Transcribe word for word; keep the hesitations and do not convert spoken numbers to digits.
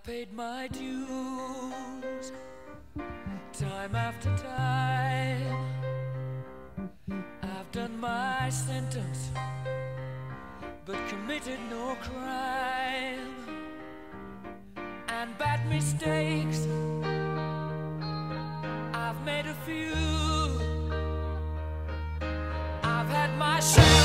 paid my dues time after time. I've done my sentence but committed no crime. And bad mistakes, I've made a few. I've had my share.